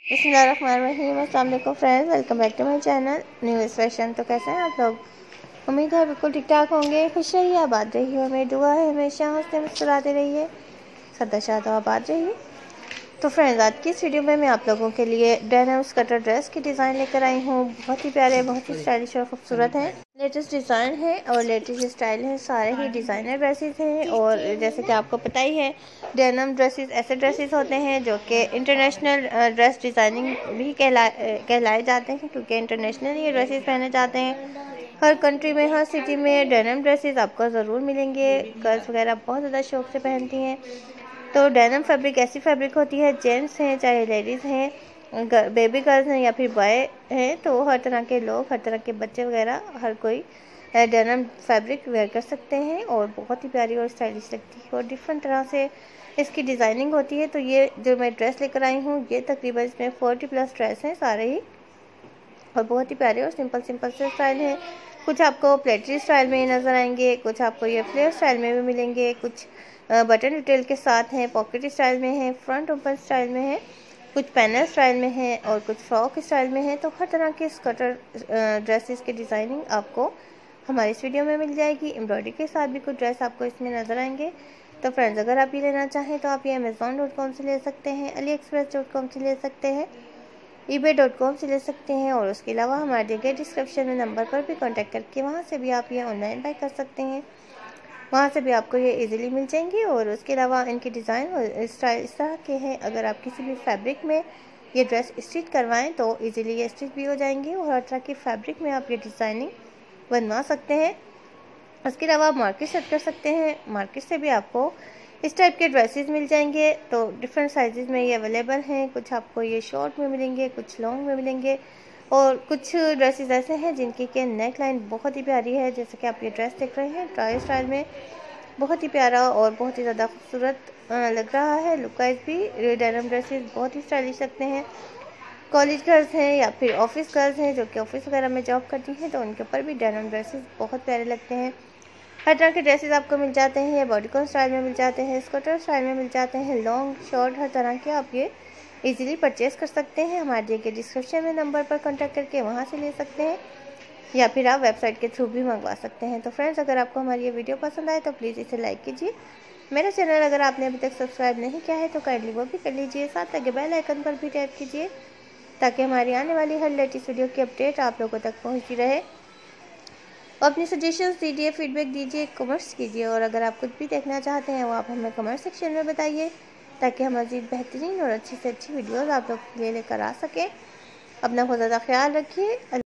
बिस्मिल्लाहिर्रहमानिर्रहीम। अस्सलाम वालेकुम friends, welcome back to my channel new fashion. तो कैसे हैं आप लोग? उम्मीद है बिल्कुल ठीक ठाक होंगे। खुश रहिए, आबाद रहिए, हमें दुआ है हमेशा हंसते मुस्कुराते रहिए, सदा शाद आबाद रहिए। तो फ्रेंड्स, आज की इस वीडियो में मैं आप लोगों के लिए डेनिम स्कर्टर ड्रेस की डिज़ाइन लेकर आई हूँ। बहुत ही प्यारे, बहुत ही स्टाइलिश और खूबसूरत हैं। लेटेस्ट डिज़ाइन है और लेटेस्ट स्टाइल है। सारे ही डिज़ाइनर ड्रेसेस हैं और जैसे कि आपको पता ही है, डेनिम ड्रेसेस ऐसे ड्रेसेस होते हैं जो कि इंटरनेशनल ड्रेस डिज़ाइनिंग भी कहलाए जाते हैं, क्योंकि इंटरनेशनल ये ड्रेसेस पहने जाते हैं। हर कंट्री में, हर सिटी में डेनिम ड्रेसेस आपको ज़रूर मिलेंगे। गर्ल्स वगैरह बहुत ज़्यादा शौक से पहनती हैं। तो डेनिम फैब्रिक ऐसी फैब्रिक होती है, जेंट्स हैं चाहे लेडीज़ हैं, बेबी गर्ल्स हैं या फिर बॉय हैं, तो हर तरह के लोग, हर तरह के बच्चे वगैरह, हर कोई डेनिम फैब्रिक वेयर कर सकते हैं और बहुत ही प्यारी और स्टाइलिश लगती है और डिफरेंट तरह से इसकी डिज़ाइनिंग होती है। तो ये जो मैं ड्रेस लेकर आई हूँ, ये तकरीबन इसमें 40+ ड्रेस हैं सारे ही, और बहुत ही प्यारे और सिंपल से स्टाइल है। कुछ आपको प्लेटरी स्टाइल में नज़र आएंगे, कुछ आपको ये फ्लेयर स्टाइल में भी मिलेंगे, कुछ बटन डिटेल के साथ हैं, पॉकेट स्टाइल में है, फ्रंट ओपन स्टाइल में है, कुछ पैनल स्टाइल में है और कुछ फ्रॉक स्टाइल में है। तो हर तरह के स्कर्टर ड्रेसेस की डिज़ाइनिंग आपको हमारी इस वीडियो में मिल जाएगी। एम्ब्रॉयडरी के साथ भी कुछ ड्रेस आपको इसमें नज़र आएंगे। तो फ्रेंड्स, अगर आप ये लेना चाहें तो आप ये Amazon.com से ले सकते हैं, AliExpress.com से ले सकते हैं, eBay.com से ले सकते हैं, और उसके अलावा हमारे दिए गए डिस्क्रिप्शन में नंबर पर भी कांटेक्ट करके वहाँ से भी आप ये ऑनलाइन बाय कर सकते हैं। वहाँ से भी आपको ये इजीली मिल जाएंगी। और उसके अलावा इनके डिज़ाइन और स्टाइल इस तरह के हैं, अगर आप किसी भी फैब्रिक में ये ड्रेस स्टिच करवाएं तो इजीली ये स्टिच भी हो जाएंगी और हर तरह की फैब्रिक में आप ये डिज़ाइनिंग बनवा सकते हैं। उसके अलावा आप मार्केट सेट कर सकते हैं, मार्केट से भी आपको इस टाइप के ड्रेसेस मिल जाएंगे। तो डिफरेंट साइजेस में ये अवेलेबल हैं, कुछ आपको ये शॉर्ट में मिलेंगे, कुछ लॉन्ग में मिलेंगे, और कुछ ड्रेसेस ऐसे हैं जिनकी के नेक लाइन बहुत ही प्यारी है। जैसे कि आप ये ड्रेस देख रहे हैं, ट्राई स्टाइल में, बहुत ही प्यारा और बहुत ही ज़्यादा खूबसूरत लग रहा है। लुक वाइज भी डेनिम ड्रेसेस बहुत ही स्टाइलिश लगते हैं। कॉलेज गर्ल्स हैं या फिर ऑफिस गर्ल्स हैं जो कि ऑफिस वगैरह में जॉब करती हैं, तो उनके ऊपर भी डेनिम ड्रेसेस बहुत प्यारे लगते हैं। हर तरह के ड्रेसेस आपको मिल जाते हैं, बॉडीकॉन स्टाइल में मिल जाते हैं, स्कर्टर स्टाइल में मिल जाते हैं, लॉन्ग शॉर्ट, हर तरह के आप ये इजीली परचेज़ कर सकते हैं। हमारे दिए गए डिस्क्रिप्शन में नंबर पर कांटेक्ट करके वहाँ से ले सकते हैं या फिर आप वेबसाइट के थ्रू भी मंगवा सकते हैं। तो फ्रेंड्स, अगर आपको हमारी ये वीडियो पसंद आए तो प्लीज़ इसे लाइक कीजिए। मेरा चैनल अगर आपने अभी तक सब्सक्राइब नहीं किया है तो काइंडली वो भी कर लीजिए, साथ लगे बेल आइकन पर भी टैप कीजिए ताकि हमारी आने वाली हर लेटेस्ट वीडियो की अपडेट आप लोगों तक पहुँचती रहे। अपनी सजेशंस दीजिए, फीडबैक दीजिए, कमेंट्स कीजिए, और अगर आप कुछ भी देखना चाहते हैं वो आप हमें कमेंट सेक्शन में बताइए ताकि हम मज़ीद बेहतरीन और अच्छी से अच्छी वीडियोज़ आप लोग के लिए लेकर आ सकें। अपना बहुत ज़्यादा ख्याल रखिए।